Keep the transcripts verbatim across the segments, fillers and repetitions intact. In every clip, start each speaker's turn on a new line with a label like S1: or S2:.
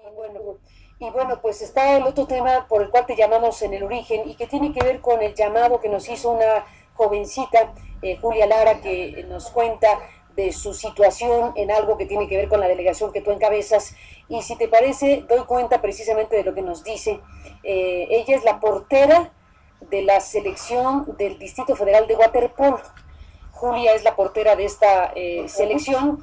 S1: Bueno, y bueno, pues está el otro tema por el cual te llamamos en el origen y que tiene que ver con el llamado que nos hizo una jovencita, eh, Julia Lara, que nos cuenta de su situación en algo que tiene que ver con la delegación que tú encabezas. Y si te parece, doy cuenta precisamente de lo que nos dice. Eh, ella es la portera de la selección del Distrito Federal de Waterpolo. Julia es la portera de esta eh, selección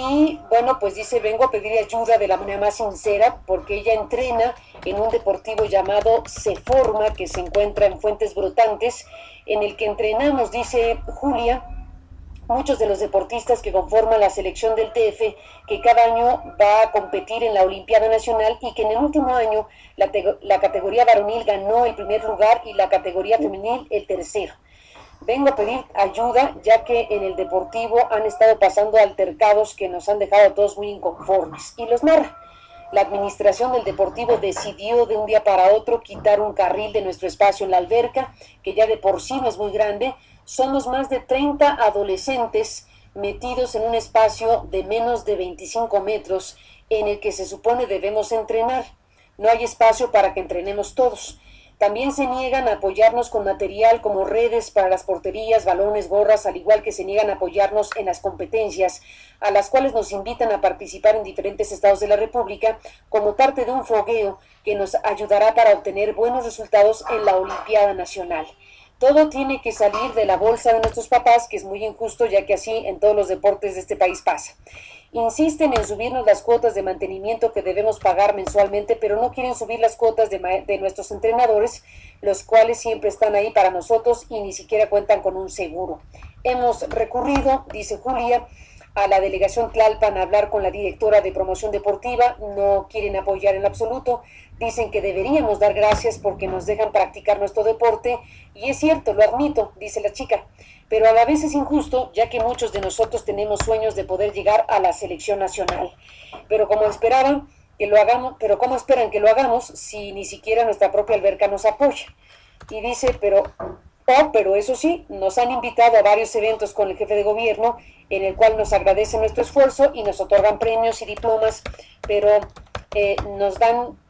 S1: y bueno, pues dice, vengo a pedir ayuda de la manera más sincera porque ella entrena en un deportivo llamado Seforma, que se encuentra en Fuentes Brotantes, en el que entrenamos, dice Julia, muchos de los deportistas que conforman la selección del T F, que cada año va a competir en la Olimpiada Nacional y que en el último año la, la categoría varonil ganó el primer lugar y la categoría femenil el tercero. Vengo a pedir ayuda ya que en el deportivo han estado pasando altercados que nos han dejado a todos muy inconformes. Y los narra. La administración del deportivo decidió de un día para otro quitar un carril de nuestro espacio en la alberca, que ya de por sí no es muy grande. Somos más de treinta adolescentes metidos en un espacio de menos de veinticinco metros en el que se supone debemos entrenar. No hay espacio para que entrenemos todos. También se niegan a apoyarnos con material como redes para las porterías, balones, gorras, al igual que se niegan a apoyarnos en las competencias, a las cuales nos invitan a participar en diferentes estados de la República como parte de un fogueo que nos ayudará para obtener buenos resultados en la Olimpiada Nacional. Todo tiene que salir de la bolsa de nuestros papás, que es muy injusto, ya que así en todos los deportes de este país pasa. Insisten en subirnos las cuotas de mantenimiento que debemos pagar mensualmente, pero no quieren subir las cuotas de, de nuestros entrenadores, los cuales siempre están ahí para nosotros y ni siquiera cuentan con un seguro. Hemos recurrido, dice Julia, a la delegación Tlalpan a hablar con la directora de promoción deportiva, no quieren apoyar en absoluto, dicen que deberíamos dar gracias porque nos dejan practicar nuestro deporte, y es cierto, lo admito, dice la chica, pero a la vez es injusto, ya que muchos de nosotros tenemos sueños de poder llegar a la selección nacional, pero como esperaban que lo hagamos, pero cómo esperan que lo hagamos si ni siquiera nuestra propia alberca nos apoya. Y dice, pero Oh, pero eso sí, nos han invitado a varios eventos con el jefe de gobierno, en el cual nos agradecen nuestro esfuerzo y nos otorgan premios y diplomas, pero eh, nos dan,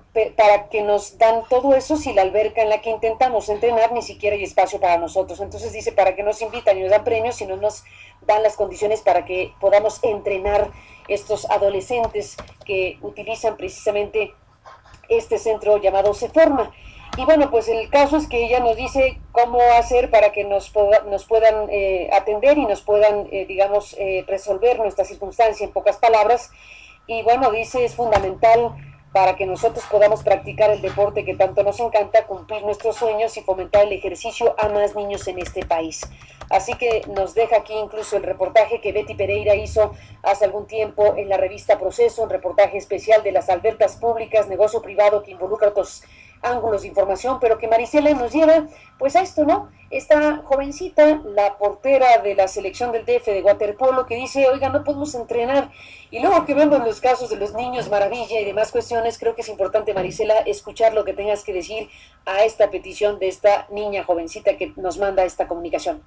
S1: para que nos dan todo eso si la alberca en la que intentamos entrenar ni siquiera hay espacio para nosotros. Entonces dice, para que nos invitan y nos dan premios si no nos dan las condiciones para que podamos entrenar estos adolescentes que utilizan precisamente este centro llamado Seforma. Y bueno, pues el caso es que ella nos dice cómo hacer para que nos, poda, nos puedan eh, atender y nos puedan, eh, digamos, eh, resolver nuestra circunstancia en pocas palabras. Y bueno, dice, es fundamental para que nosotros podamos practicar el deporte que tanto nos encanta, cumplir nuestros sueños y fomentar el ejercicio a más niños en este país. Así que nos deja aquí incluso el reportaje que Betty Pereira hizo hace algún tiempo en la revista Proceso, un reportaje especial de las albercas públicas, negocio privado que involucra otros ángulos de información, pero que Marisela nos lleva pues a esto, ¿no? Esta jovencita, la portera de la selección del D F de waterpolo, que dice, oiga, no podemos entrenar, y luego que vemos los casos de los niños maravilla y demás cuestiones, creo que es importante, Marisela, escuchar lo que tengas que decir a esta petición de esta niña jovencita que nos manda esta comunicación.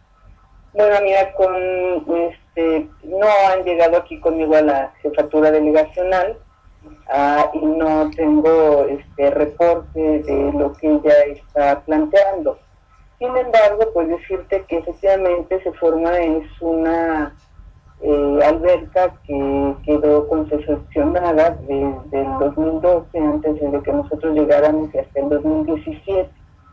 S2: Bueno, mira, con este, no han llegado aquí conmigo a la jefatura delegacional, Uh, y no tengo este reporte de lo que ella está planteando. Sin embargo, pues decirte que efectivamente Seforma es una eh, alberca que quedó concesionada desde el dos mil doce, antes de que nosotros llegáramos, y hasta el dos mil diecisiete.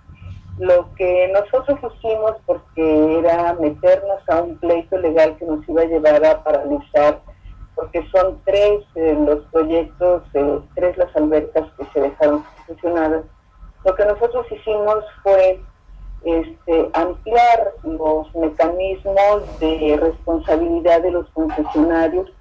S2: Lo que nosotros hicimos, porque era meternos a un pleito legal que nos iba a llevar a paralizar, porque son tres eh, los proyectos, eh, tres las albercas que se dejaron concesionadas. Lo que nosotros hicimos fue este, ampliar los mecanismos de responsabilidad de los concesionarios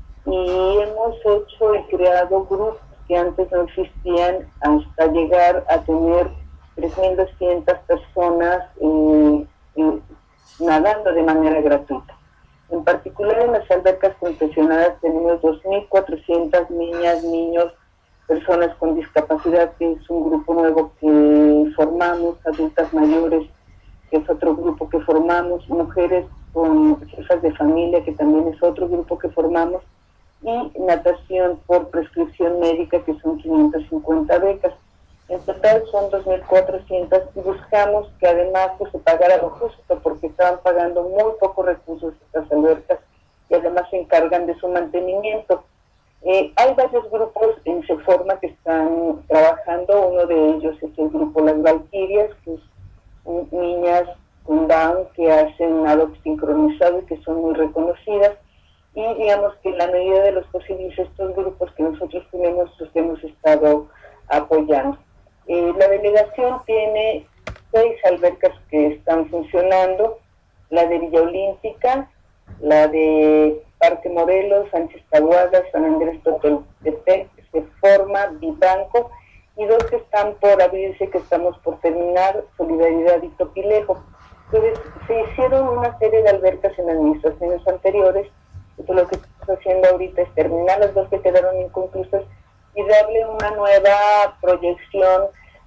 S2: y hemos hecho y creado grupos que antes no existían hasta llegar a tener tres mil doscientas personas eh, eh, nadando de manera gratuita. En particular en las albercas concesionadas tenemos dos mil cuatrocientas niñas, niños, personas con discapacidad, que es un grupo nuevo que formamos, adultas mayores, que es otro grupo que formamos, mujeres con jefas de familia, que también es otro grupo que formamos, y natación por prescripción médica, que son quinientas cincuenta becas. En total son dos mil cuatrocientas y buscamos que además pues, se pagara lo justo, porque estaban pagando muy pocos recursos estas albercas y además se encargan de su mantenimiento. Eh, hay varios grupos en Seforma que están trabajando. Uno de ellos es el grupo Las Valquirias, que es un, niñas con Down que hacen nado sincronizado y que son muy reconocidas. Y digamos que en la medida de los posibles estos grupos que nosotros tenemos, los hemos estado apoyando. Eh, la delegación tiene seis albercas que están funcionando: la de Villa Olímpica, la de Parque Morelos, Sánchez Taboada, San Andrés Totoltepec, Seforma, Vivanco, y dos que están por abrirse, que estamos por terminar, Solidaridad y Topilejo. Entonces, se hicieron una serie de albercas en administraciones anteriores, y pues lo que estamos haciendo ahorita es terminar las dos que quedaron inconclusas y darle una nueva proyección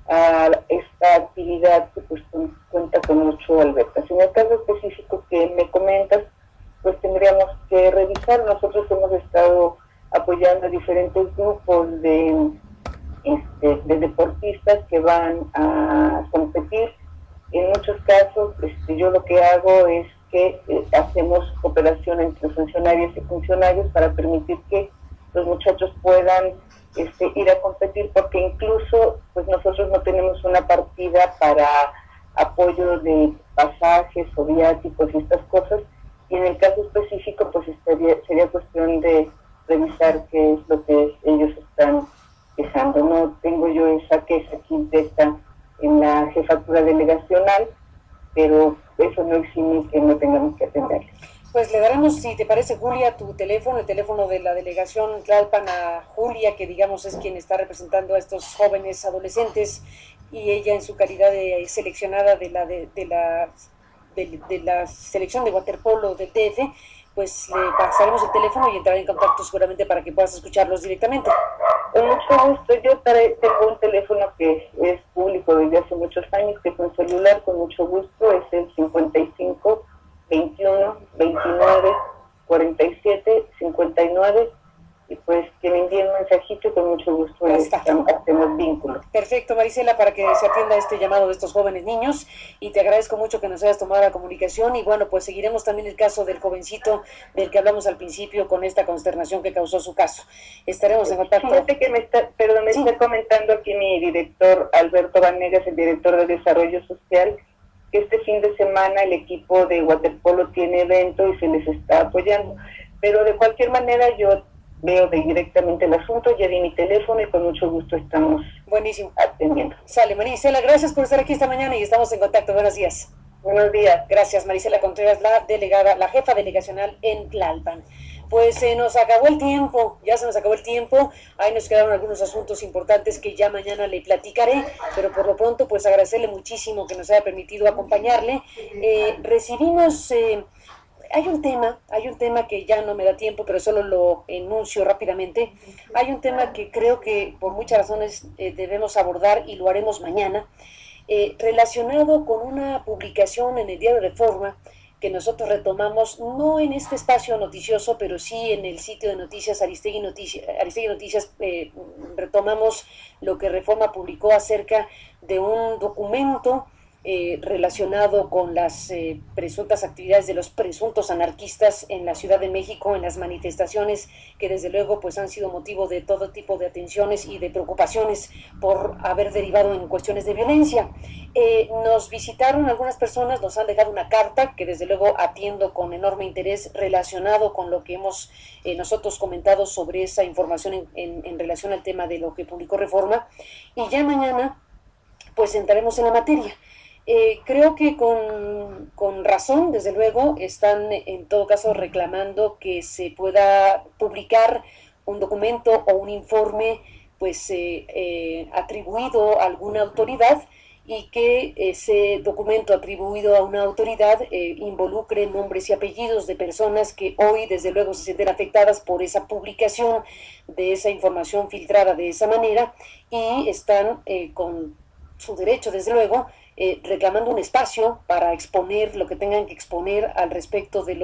S2: a esta actividad que pues cuenta con ocho albercas. En el caso específico que me comentas, pues tendríamos que revisar. Nosotros hemos estado apoyando a diferentes grupos de, este, de deportistas que van a competir. En muchos casos, este, yo lo que hago es que eh, hacemos cooperación entre funcionarios y funcionarios para permitir que los muchachos puedan este, ir a competir, porque incluso pues nosotros no tenemos una partida para apoyo de pasajes o viáticos y estas cosas, y en el caso específico pues estaría, sería cuestión de revisar qué es lo que ellos están quejando. No tengo yo esa queja aquí directa en la jefatura delegacional, pero eso no exime que no tengamos que atenderles.
S1: Pues le daremos, si te parece, Julia, tu teléfono, el teléfono de la delegación Tlalpan, a Julia, que digamos es quien está representando a estos jóvenes adolescentes, y ella en su calidad de seleccionada de la de, de la de, de la selección de waterpolo del D F, pues le pasaremos el teléfono y entrará en contacto seguramente para que puedas escucharlos directamente.
S2: Con mucho gusto. Yo tengo un teléfono que es público desde hace muchos años, que es un celular, con mucho gusto, es el cincuenta y cinco, veintiuno, veintinueve, cuarenta y siete, cincuenta y nueve, y pues que me envíen un mensajito y con mucho gusto hacemos vínculo.
S1: Perfecto, Marisela, para que se atienda este llamado de estos jóvenes niños, y te agradezco mucho que nos hayas tomado la comunicación. Y bueno, pues seguiremos también el caso del jovencito del que hablamos al principio, con esta consternación que causó su caso. Estaremos en contacto.
S2: Fíjate que me está, perdón, me sí. está comentando aquí mi director Alberto Vanegas, el director de Desarrollo Social, que este fin de semana el equipo de waterpolo tiene evento y se les está apoyando, pero de cualquier manera yo veo de directamente el asunto, ya di mi teléfono y con mucho gusto estamos
S1: Buenísimo.
S2: atendiendo.
S1: Sale, Marisela, gracias por estar aquí esta mañana y estamos en contacto. Buenos días.
S2: Buenos días.
S1: Gracias, Marisela Contreras, la delegada, la jefa delegacional en Tlalpan. Pues se eh, nos acabó el tiempo, ya se nos acabó el tiempo, ahí nos quedaron algunos asuntos importantes que ya mañana le platicaré, pero por lo pronto pues agradecerle muchísimo que nos haya permitido acompañarle. Eh, recibimos... Eh, Hay un tema, hay un tema que ya no me da tiempo, pero solo lo enuncio rápidamente. Hay un tema que creo que por muchas razones eh, debemos abordar y lo haremos mañana, eh, relacionado con una publicación en el Diario Reforma que nosotros retomamos, no en este espacio noticioso, pero sí en el sitio de noticias Aristegui Noticias. Aristegui Noticias eh, retomamos lo que Reforma publicó acerca de un documento Eh, relacionado con las eh, presuntas actividades de los presuntos anarquistas en la Ciudad de México, en las manifestaciones que desde luego pues han sido motivo de todo tipo de atenciones y de preocupaciones por haber derivado en cuestiones de violencia. Eh, nos visitaron algunas personas, nos han dejado una carta que desde luego atiendo con enorme interés, relacionado con lo que hemos eh, nosotros comentado sobre esa información en, en, en relación al tema de lo que publicó Reforma, y ya mañana pues entraremos en la materia. Eh, creo que con, con razón, desde luego, están en todo caso reclamando que se pueda publicar un documento o un informe pues eh, eh, atribuido a alguna autoridad, y que ese documento atribuido a una autoridad eh, involucre nombres y apellidos de personas que hoy desde luego se sienten afectadas por esa publicación de esa información filtrada de esa manera, y están eh, con su derecho desde luego Eh, reclamando un espacio para exponer lo que tengan que exponer al respecto de lo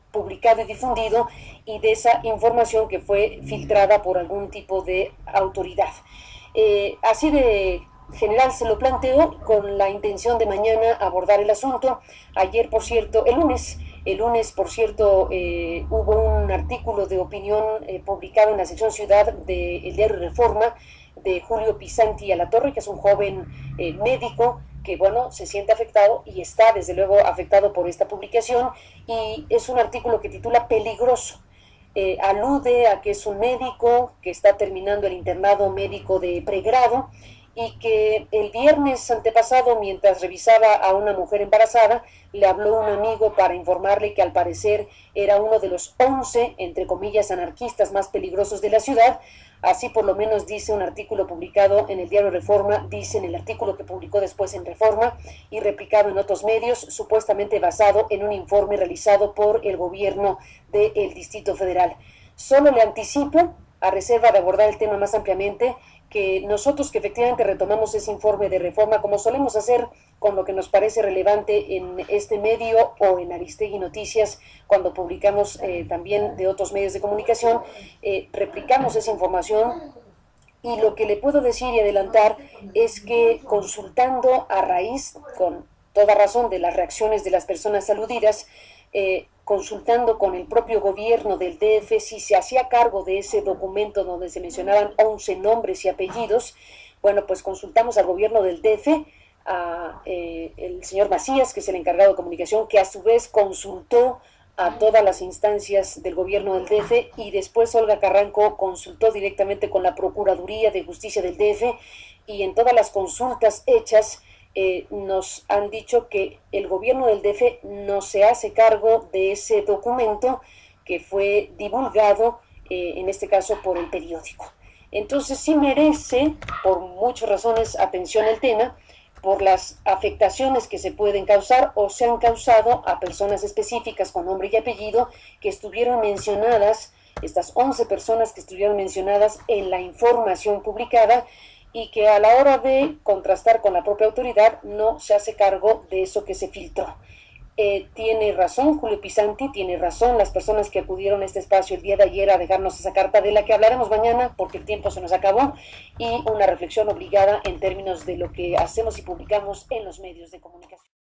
S1: publicado y difundido y de esa información que fue filtrada por algún tipo de autoridad. Eh, así de general se lo planteo con la intención de mañana abordar el asunto. Ayer, por cierto, el lunes, el lunes, por cierto, eh, hubo un artículo de opinión eh, publicado en la sección Ciudad del diario Reforma de Julio Pisanti Alatorre, que es un joven eh, médico que, bueno, se siente afectado y está, desde luego, afectado por esta publicación, y es un artículo que titula Peligroso. Eh, alude a que es un médico que está terminando el internado médico de pregrado y que el viernes antepasado, mientras revisaba a una mujer embarazada, le habló un amigo para informarle que al parecer era uno de los once, entre comillas, anarquistas más peligrosos de la ciudad. Así por lo menos dice un artículo publicado en el diario Reforma, dice en el artículo que publicó después en Reforma y replicado en otros medios, supuestamente basado en un informe realizado por el gobierno del Distrito Federal. Solo le anticipo, a reserva de abordar el tema más ampliamente, que nosotros que efectivamente retomamos ese informe de Reforma, como solemos hacer con lo que nos parece relevante en este medio o en Aristegui Noticias, cuando publicamos eh, también de otros medios de comunicación, eh, replicamos esa información. Y lo que le puedo decir y adelantar es que consultando a raíz, con toda razón, de las reacciones de las personas aludidas, eh, consultando con el propio gobierno del D F si se hacía cargo de ese documento donde se mencionaban once nombres y apellidos. Bueno, pues consultamos al gobierno del D F, a eh, el señor Macías, que es el encargado de comunicación, que a su vez consultó a todas las instancias del gobierno del D F, y después Olga Carranco consultó directamente con la Procuraduría de Justicia del D F, y en todas las consultas hechas Eh, nos han dicho que el gobierno del D F no se hace cargo de ese documento que fue divulgado, eh, en este caso por el periódico. Entonces sí merece, por muchas razones, atención al tema, por las afectaciones que se pueden causar o se han causado a personas específicas con nombre y apellido que estuvieron mencionadas, estas once personas que estuvieron mencionadas en la información publicada, y que a la hora de contrastar con la propia autoridad no se hace cargo de eso que se filtró. Eh, tiene razón Julio Pisanti, tiene razón las personas que acudieron a este espacio el día de ayer a dejarnos esa carta, de la que hablaremos mañana porque el tiempo se nos acabó, y una reflexión obligada en términos de lo que hacemos y publicamos en los medios de comunicación.